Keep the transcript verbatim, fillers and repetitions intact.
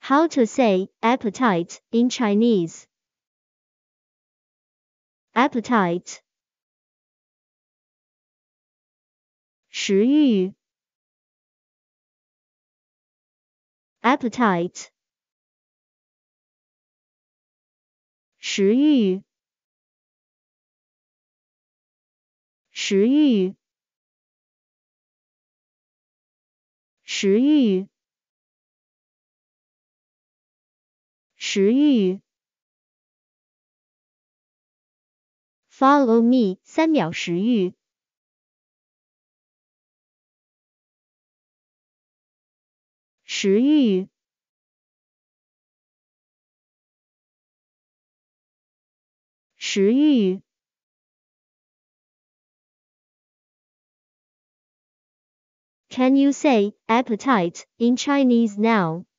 How to say appetite in Chinese? Appetite. 食欲 appetite 食欲食欲食欲食欲 Follow me 三秒食欲食欲食欲 Can you say appetite in Chinese now?